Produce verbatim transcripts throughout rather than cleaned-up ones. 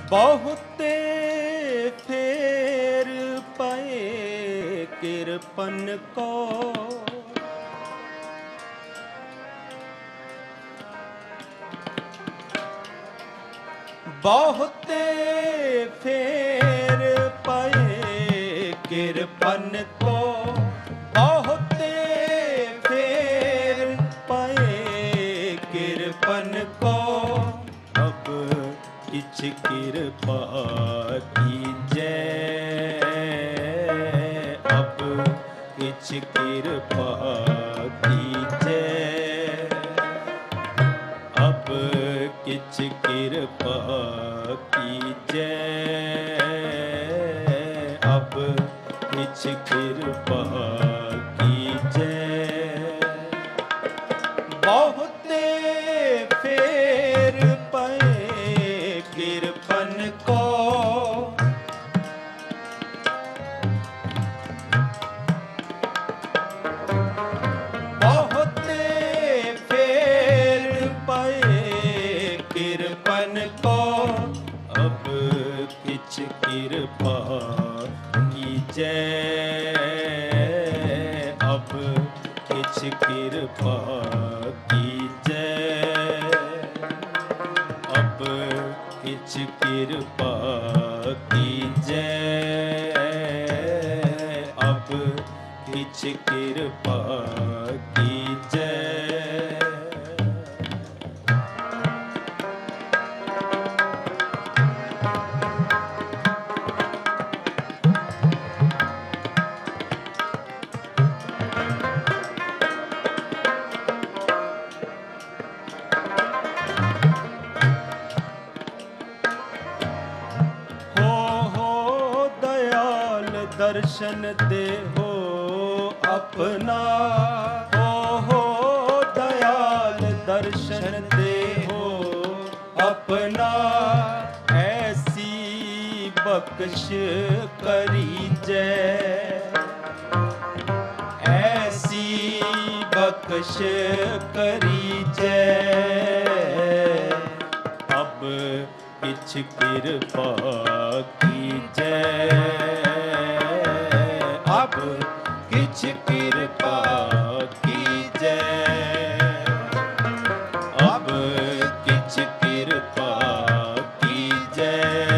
बहुते फेर पाए किरपन को, बहुते फेर पाए किरपन को, बहुते फेर पाए किरपन को। अब किछ कृपा कीजै, अब किछ कृपा कीजै, अब किछ कृपा कीजै, अब किछ कृपा कीजै। बहुते फेर पाए किरपन को, बहुते फेर पाए किरपन को। अब किछ कृपा कीजै, अब किछ कृपा कीजै, अब किछ कृपा कीजै, अब किछ कृपा कीजै। दर्शन दे हो अपना, हो हो दयाल दर्शन दे हो अपना। ऐसी बख्श करीजै, ऐसी बख्श करीजै। अब किछ कृपा कीजै, अब किछ कृपा कीजै, अब किछ कृपा कीजै,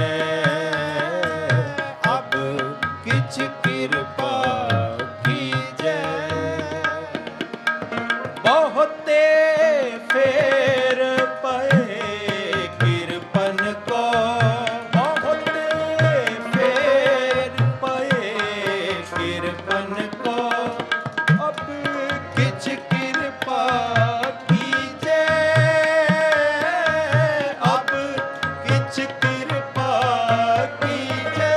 अब किछ कृपा कीजै। बहुते फेर पाए किरपन को, बहुते फेर पाए किरपन को। अब किछ कृपा कीजै, अब किछ कृपा कीजै,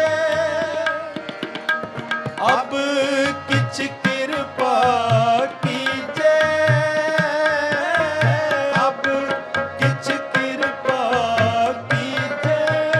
अब किछ कृपा कीजै, अब किछ कृपा कीजै।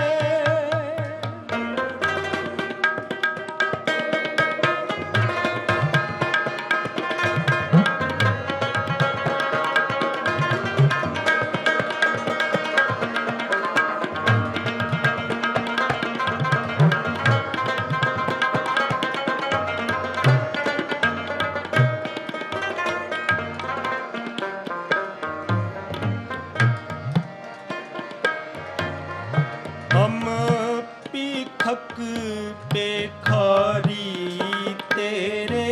हम पीखक बेखारी तेरे,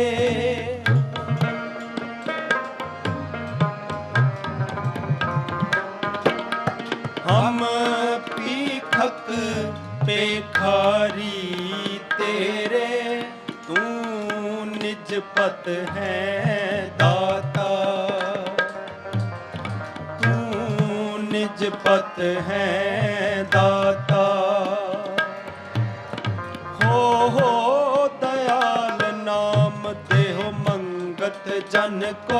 हम पीखक बेखारी तेरे। तू निज पत है दाता, तू निज पत है दाता। हो हो दयाल नाम देहो मंगत जन को,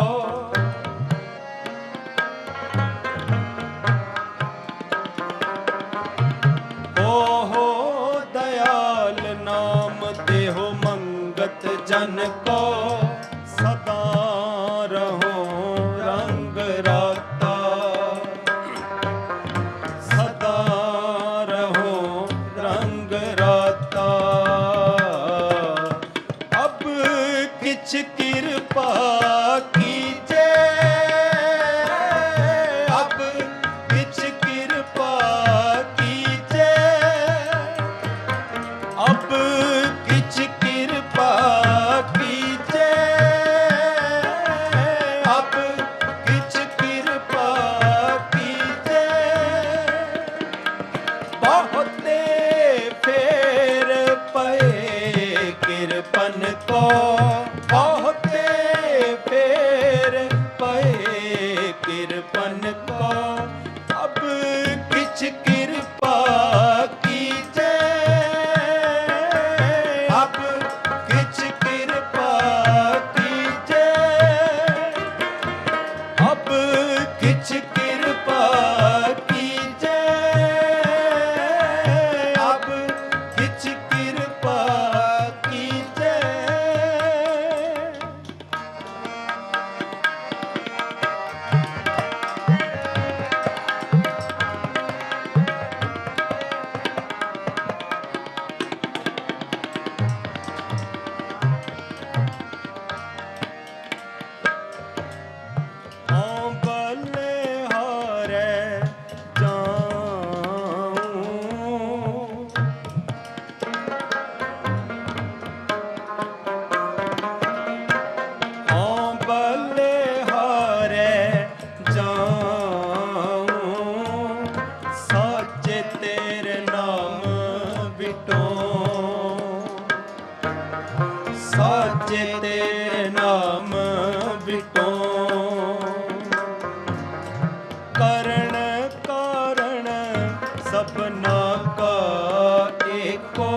हो हो दयाल नाम देहो मंगत जन को। सदा रहो रंग राता, सदा रहो साचे तेरे नाम बिटो करण कारण सबना का एको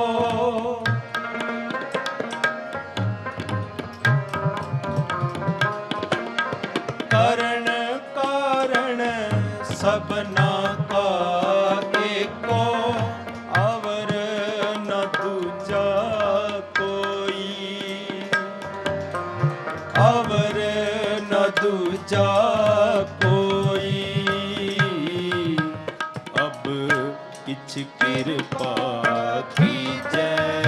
करण कारण सबना का एको अवर न दूजा कोई अवर न दूजा कोई अब किछ कृपा कीजै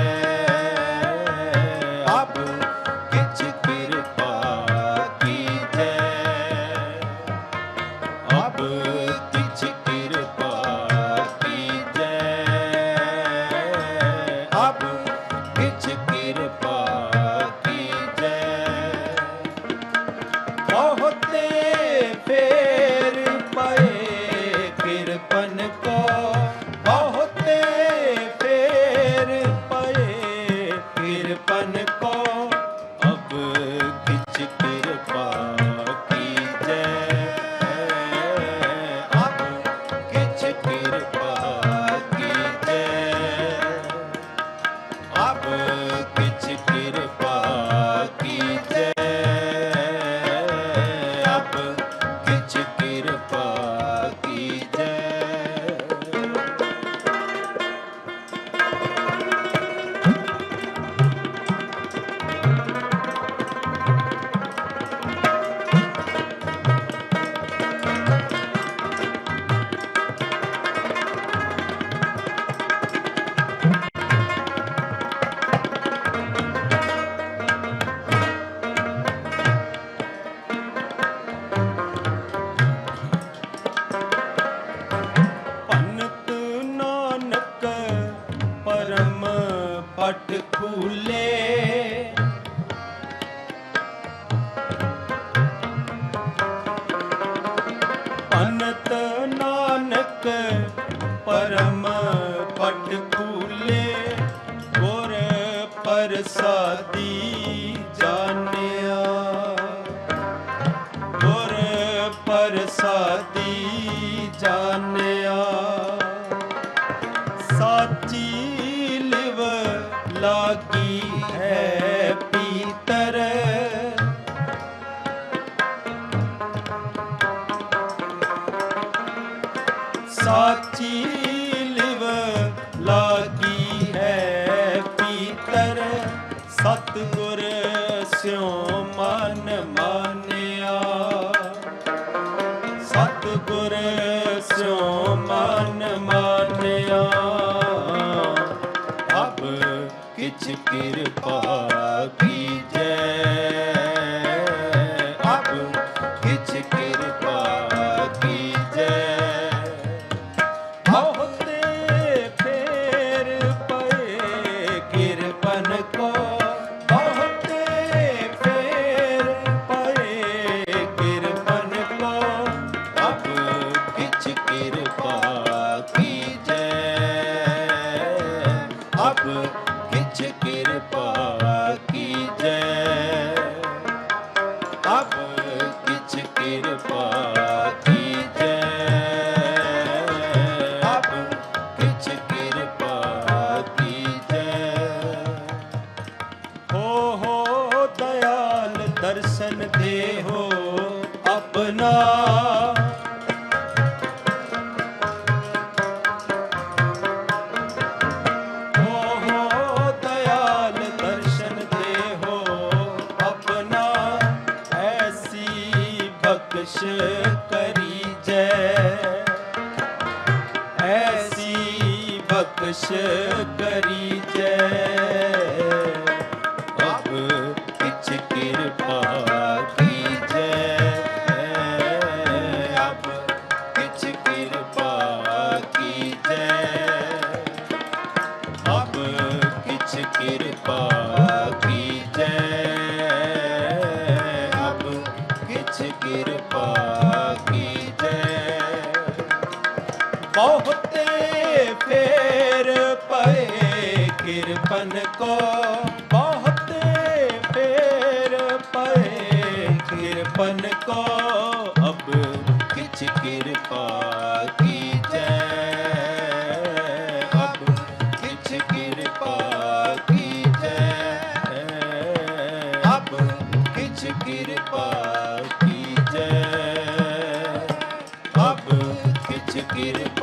अब किछ कृपा कीजै अब किछ कृपा कीजै अब किछ कृपा कीजै बहुते फेर पए कृपन को बहुते फेर पए कृपन को अब किछ कृपा कीजै अब किछ कृपा कीजै अब किछ कृपा कीजै अब किछ कृपा कीजै पन्नत नानक परम पट खूले पन्नत नानक परम पट खूले गुर प्रसादी जानिया गुर प्रसादी जानिया साची लिव लागी है पीतर साची लिव लागी है पीतर सतगुर स्यों मन मानिया सतगुर स्यों मन मानिया अब किछ कृपा कीजै अब किछ कृपा कीजै बहुते फेर पए कृपन को बहुते फेर पए कृपन को अब किछ कृपा कीजै अब किछ कृपा कीजै अब किछ कृपा कीजै अब किछ कृपा कीजै हो हो दयाल दर्शन दे हो अपना हो हो दयाल दर्शन दे हो अपना ऐसी बख्श करी जय ऐसी बख्श करी जय अब किछ कृपा कीजै अब किछ कृपा कीजै अब किछ कृपा कीजै अब किछ कृपा कीजै बहुते फेर पए कृपन को बहुते फेर को अब किछ कृपा कीजै, अब किछ कृपा कीजै, अब किछ कृपा कीजै, अब किछ कृपा